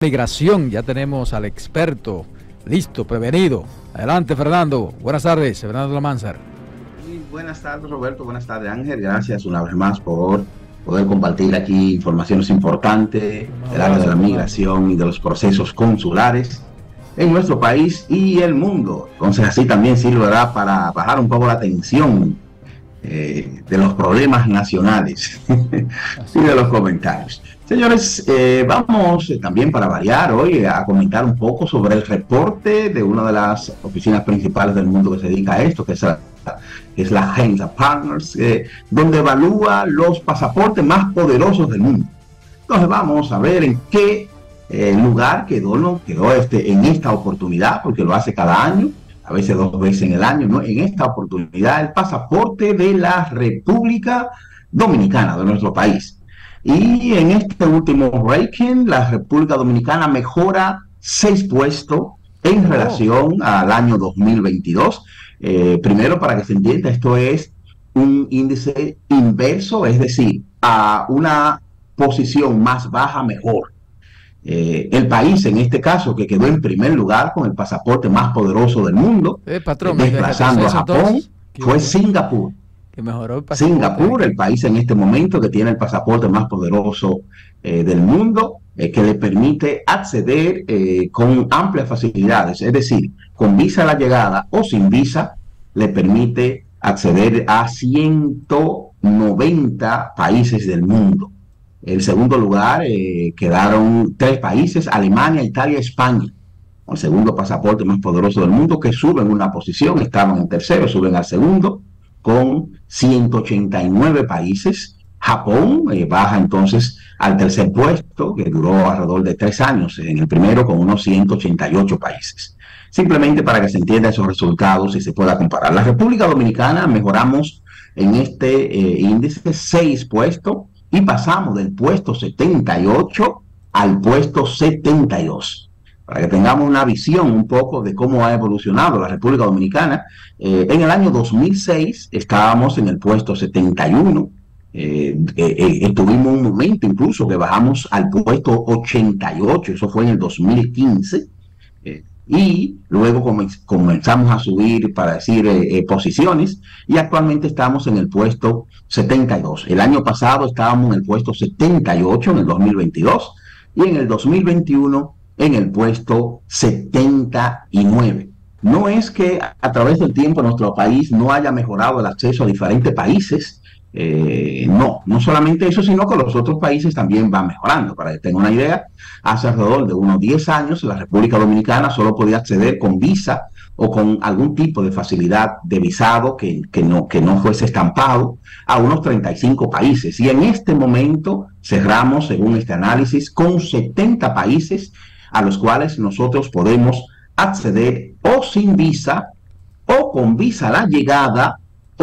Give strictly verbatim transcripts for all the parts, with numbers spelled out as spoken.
Migración, ya tenemos al experto listo, prevenido. Adelante, Fernando. Buenas tardes, Fernando Lamanzar. Muy buenas tardes, Roberto. Buenas tardes, Ángel. Gracias una vez más por poder compartir aquí informaciones importantes del área de la migración y de los procesos consulares en nuestro país y el mundo. Entonces, así también sirve para bajar un poco la tensión eh, de los problemas nacionales y de los comentarios. Señores, eh, vamos eh, también para variar hoy a comentar un poco sobre el reporte de una de las oficinas principales del mundo que se dedica a esto, que es la, que es la Agencia Partners, eh, donde evalúa los pasaportes más poderosos del mundo. Entonces vamos a ver en qué eh, lugar quedó, ¿no? quedó este, en esta oportunidad, porque lo hace cada año, a veces dos veces en el año, ¿no? En esta oportunidad el pasaporte de la República Dominicana, de nuestro país. Y en este último ranking, la República Dominicana mejora seis puestos en relación al año dos mil veintidós. Eh, primero, para que se entienda, esto es un índice inverso, es decir, a una posición más baja, mejor. Eh, el país, en este caso, que quedó en primer lugar con el pasaporte más poderoso del mundo, eh, patrón, eh, desplazando a Japón, entonces, fue Singapur. Que mejoró el Singapur, el país en este momento que tiene el pasaporte más poderoso eh, del mundo, eh, que le permite acceder eh, con amplias facilidades, es decir, con visa a la llegada o sin visa, le permite acceder a ciento noventa países del mundo. En segundo lugar eh, quedaron tres países: Alemania, Italia, España. El segundo pasaporte más poderoso del mundo, que suben una posición, estaban en tercero, suben al segundo, con ciento ochenta y nueve países. Japón eh, baja entonces al tercer puesto, que duró alrededor de tres años en el primero, con unos ciento ochenta y ocho países. Simplemente para que se entienda esos resultados y se pueda comparar. La República Dominicana mejoramos en este eh, índice seis puestos y pasamos del puesto setenta y ocho al puesto setenta y dos. Para que tengamos una visión un poco de cómo ha evolucionado la República Dominicana. Eh, en el año dos mil seis estábamos en el puesto setenta y uno, eh, eh, eh, tuvimos un momento incluso que bajamos al puesto ochenta y ocho, eso fue en el dos mil quince, eh, y luego com comenzamos a subir, para decir, eh, eh, posiciones, y actualmente estamos en el puesto setenta y dos. El año pasado estábamos en el puesto setenta y ocho en el dos mil veintidós, y en el dos mil veintiuno en el puesto setenta y nueve. No es que a través del tiempo nuestro país no haya mejorado el acceso a diferentes países, eh, no, no solamente eso, sino que los otros países también van mejorando. Para que tengan una idea, hace alrededor de unos diez años la República Dominicana solo podía acceder con visa o con algún tipo de facilidad de visado que, que, no, que no fuese estampado a unos treinta y cinco países. Y en este momento cerramos, según este análisis, con setenta países a los cuales nosotros podemos acceder o sin visa, o con visa a la llegada,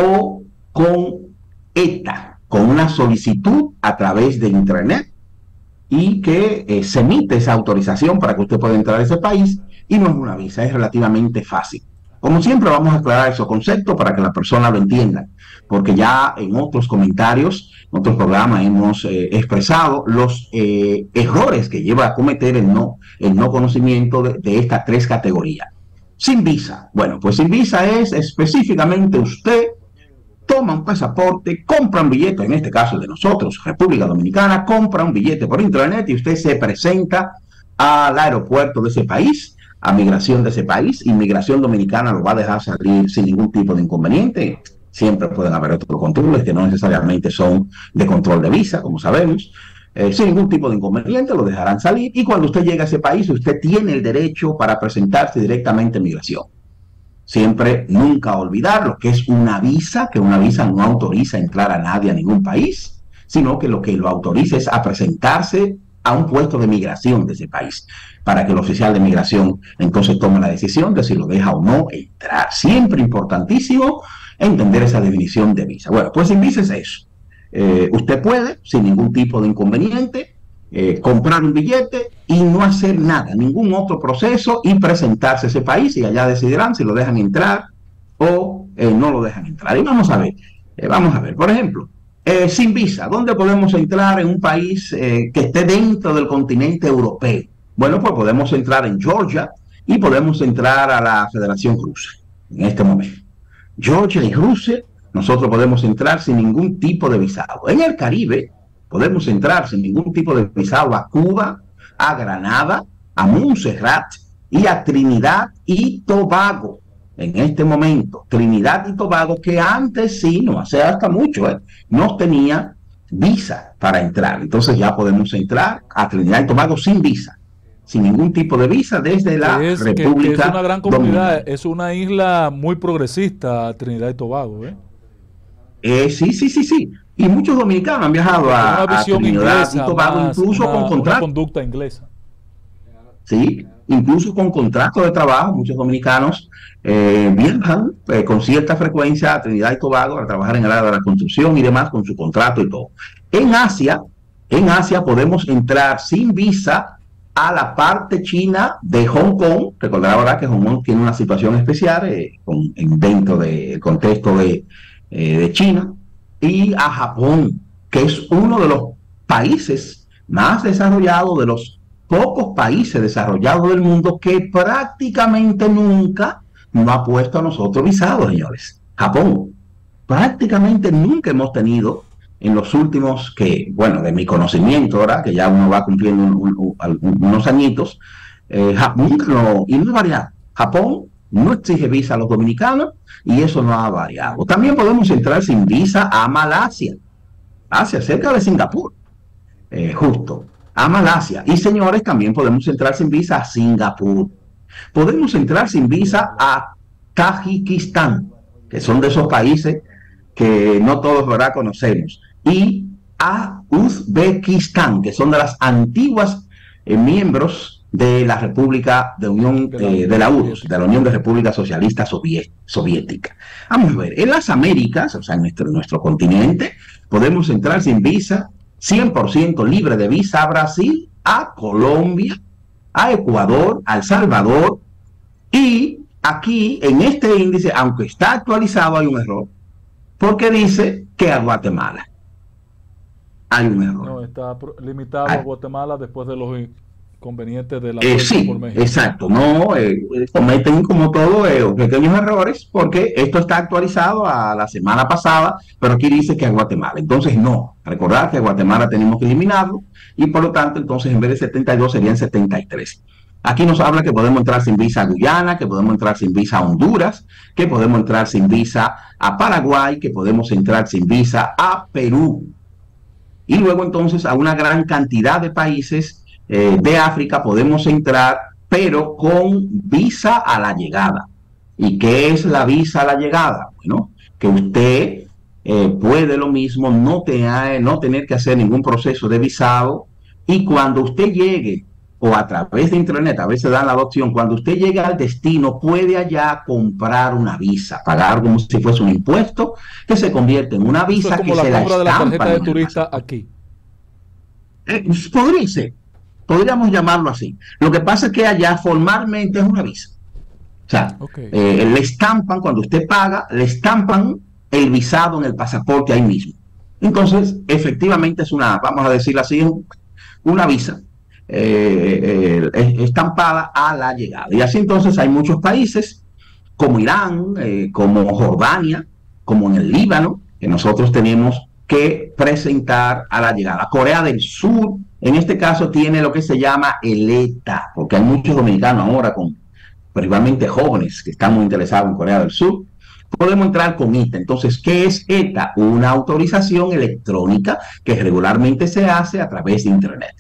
o con E T A, con una solicitud a través de internet, y que eh, se emite esa autorización para que usted pueda entrar a ese país, y no es una visa, es relativamente fácil. Como siempre, vamos a aclarar esos conceptos para que la persona lo entienda, porque ya en otros comentarios, en otros programas hemos eh, expresado los eh, errores que lleva a cometer el no, el no conocimiento de, de estas tres categorías. Sin visa. Bueno, pues sin visa es específicamente usted toma un pasaporte, compra un billete, en este caso de nosotros, República Dominicana, compra un billete por internet y usted se presenta al aeropuerto de ese país, a migración de ese país, y Migración Dominicana lo va a dejar salir sin ningún tipo de inconveniente. Siempre pueden haber otros controles que no necesariamente son de control de visa, como sabemos. Eh, sin ningún tipo de inconveniente lo dejarán salir, y cuando usted llega a ese país, usted tiene el derecho para presentarse directamente en migración. Siempre, nunca olvidar lo que es una visa, que una visa no autoriza a entrar a nadie a ningún país, sino que lo que lo autoriza es a presentarse a un puesto de migración de ese país, para que el oficial de migración entonces tome la decisión de si lo deja o no entrar. Siempre importantísimo entender esa definición de visa. Bueno, pues sin visa es eso. Eh, usted puede, sin ningún tipo de inconveniente, eh, comprar un billete y no hacer nada, ningún otro proceso, y presentarse a ese país, y allá decidirán si lo dejan entrar o eh, no lo dejan entrar. Y vamos a ver, eh, vamos a ver, por ejemplo, eh, sin visa, ¿dónde podemos entrar en un país eh, que esté dentro del continente europeo? Bueno, pues podemos entrar en Georgia y podemos entrar a la Federación Rusa en este momento. Georgia y Rusia, nosotros podemos entrar sin ningún tipo de visado. En el Caribe, podemos entrar sin ningún tipo de visado a Cuba, a Granada, a Montserrat y a Trinidad y Tobago. En este momento, Trinidad y Tobago, que antes sí, no hace hasta mucho, ¿eh? no tenía visa para entrar. Entonces ya podemos entrar a Trinidad y Tobago sin visa, sin ningún tipo de visa desde la que es, República que, que es una gran comunidad, Dominicana. es una isla muy progresista, Trinidad y Tobago, ¿eh? Eh, sí, sí, sí, sí. Y muchos dominicanos han viajado a, una visión a Trinidad inglesa, y Tobago, más, incluso una, con contrato. una conducta inglesa. Sí, incluso con contrato de trabajo, muchos dominicanos eh, viajan eh, con cierta frecuencia a Trinidad y Tobago a trabajar en el área de la construcción y demás con su contrato y todo. En Asia, en Asia podemos entrar sin visa a la parte china de Hong Kong. Recordar ahora que Hong Kong tiene una situación especial eh, con, dentro del contexto de, eh, de China, y a Japón, que es uno de los países más desarrollados, de los pocos países desarrollados del mundo que prácticamente nunca nos ha puesto a nosotros visados, señores. Japón, prácticamente nunca hemos tenido en los últimos, que, bueno, de mi conocimiento, ahora que ya uno va cumpliendo un, un, un, unos añitos, eh, nunca no, y no es variado. Japón no exige visa a los dominicanos y eso no ha variado. También podemos entrar sin visa a Malasia, Asia, cerca de Singapur, eh, justo, a Malasia. Y señores, también podemos entrar sin visa a Singapur. Podemos entrar sin visa a Tajikistán, que son de esos países que no todos, ¿verdad?, conocemos, y a Uzbekistán, que son de las antiguas eh, miembros de la República de Unión de la, eh, de la U R S S, de la Unión de República Socialista Soviética. Vamos a ver, en las Américas, o sea, en nuestro, en nuestro continente, podemos entrar sin visa, cien por ciento libre de visa, a Brasil, a Colombia, a Ecuador, a El Salvador, y aquí en este índice, aunque está actualizado, hay un error, porque dice que a Guatemala. Hay un error. No, está limitado Ay. a Guatemala después de los inconvenientes de la eh, sí, por México. Exacto. No, eh, cometen como todo eh, pequeños errores, porque esto está actualizado a la semana pasada, pero aquí dice que a Guatemala. Entonces, no. Recordar que a Guatemala tenemos que eliminarlo, y por lo tanto, entonces, en vez de setenta y dos serían setenta y tres. Aquí nos habla que podemos entrar sin visa a Guyana, que podemos entrar sin visa a Honduras, que podemos entrar sin visa a Paraguay, que podemos entrar sin visa a Perú. Y luego entonces a una gran cantidad de países eh, de África podemos entrar, pero con visa a la llegada. ¿Y qué es la visa a la llegada? Bueno, que usted eh, puede lo mismo no, te, no tener que hacer ningún proceso de visado, y cuando usted llegue, o a través de internet, a veces dan la opción, cuando usted llega al destino, puede allá comprar una visa, pagar como si fuese un impuesto, que se convierte en una visa. Eso es como que la se compra la de la tarjeta de en turista aquí. Eh, podría ser, podríamos llamarlo así. Lo que pasa es que allá formalmente es una visa. O sea, okay. eh, le estampan, cuando usted paga, le estampan el visado en el pasaporte ahí mismo. Entonces, efectivamente es una, vamos a decirlo así, una visa. Eh, eh, estampada a la llegada. Y así entonces hay muchos países como Irán, eh, como Jordania, como en el Líbano, que nosotros tenemos que presentar a la llegada. Corea del Sur, en este caso, tiene lo que se llama el ETA, porque hay muchos dominicanos ahora, con, principalmente jóvenes, que están muy interesados en Corea del Sur. Podemos entrar con ETA. Entonces, ¿qué es ETA? Una autorización electrónica que regularmente se hace a través de Internet.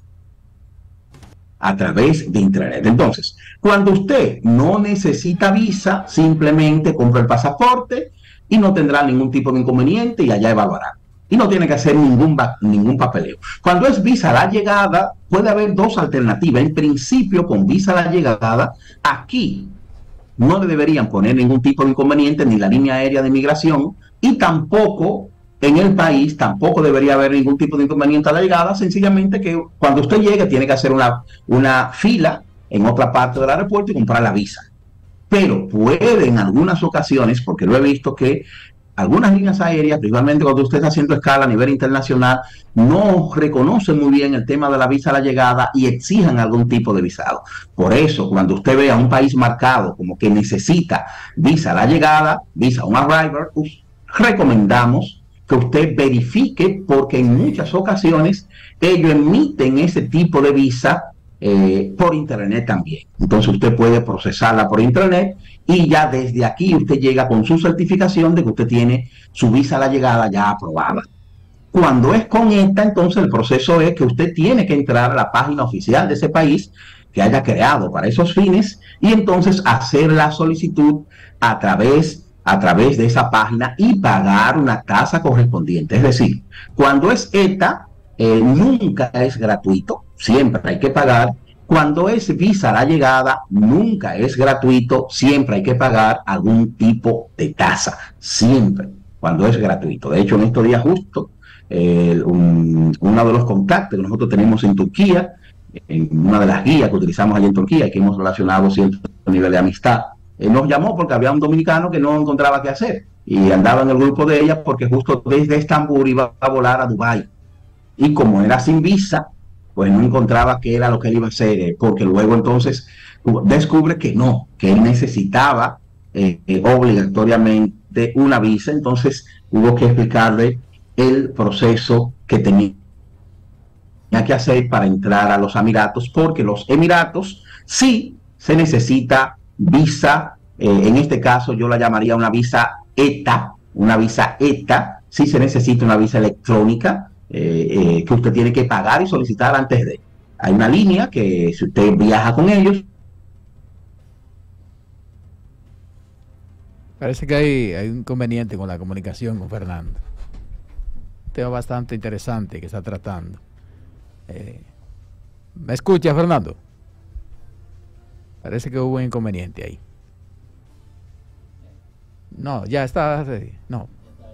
a través de internet. Entonces, cuando usted no necesita visa, simplemente compra el pasaporte y no tendrá ningún tipo de inconveniente y allá evaluará. Y no tiene que hacer ningún, ningún papeleo. Cuando es visa a la llegada, puede haber dos alternativas. En principio, con visa a la llegada, aquí no le deberían poner ningún tipo de inconveniente ni la línea aérea de migración, y tampoco en el país tampoco debería haber ningún tipo de inconveniente a la llegada, sencillamente que cuando usted llegue tiene que hacer una, una fila en otra parte del aeropuerto y comprar la visa. Pero puede en algunas ocasiones, porque lo he visto, que algunas líneas aéreas, principalmente cuando usted está haciendo escala a nivel internacional, no reconocen muy bien el tema de la visa a la llegada y exijan algún tipo de visado. Por eso, cuando usted ve a un país marcado como que necesita visa a la llegada, visa on arrival, pues, recomendamos que usted verifique, porque en muchas ocasiones ellos emiten ese tipo de visa eh, por internet también. Entonces usted puede procesarla por internet y ya desde aquí usted llega con su certificación de que usted tiene su visa a la llegada ya aprobada. Cuando es con esta, entonces el proceso es que usted tiene que entrar a la página oficial de ese país que haya creado para esos fines y entonces hacer la solicitud a través, a través de esa página y pagar una tasa correspondiente. Es decir, cuando es ETA, eh, nunca es gratuito, siempre hay que pagar. Cuando es visa a la llegada, nunca es gratuito, siempre hay que pagar algún tipo de tasa, siempre, cuando es gratuito. De hecho, en estos días justo, eh, un, uno de los contactos que nosotros tenemos en Turquía, en una de las guías que utilizamos allá en Turquía y que hemos relacionado cierto nivel de amistad, eh, nos llamó porque había un dominicano que no encontraba qué hacer y andaba en el grupo de ella porque justo desde Estambul iba a volar a Dubái. Y como era sin visa, pues no encontraba qué era lo que él iba a hacer, eh, porque luego entonces descubre que no, que él necesitaba eh, eh, obligatoriamente una visa, entonces hubo que explicarle el proceso que tenía que hacer para entrar a los Emiratos, porque los Emiratos sí se necesita visa, eh, en este caso yo la llamaría una visa ETA, una visa ETA, sí se necesita una visa electrónica, Eh, eh, que usted tiene que pagar y solicitar antes de. Hay una línea que si usted viaja con ellos. Parece que hay, hay un inconveniente con la comunicación con Fernando. Un tema bastante interesante que está tratando. Eh, ¿Me escucha, Fernando? Parece que hubo un inconveniente ahí. No, ya está. No.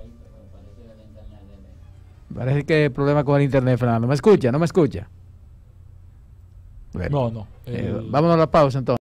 Parece que hay problema con el internet, Fernando. ¿Me escucha? ¿No me escucha? Bueno, no, no. Eh, Eh, vámonos a la pausa entonces.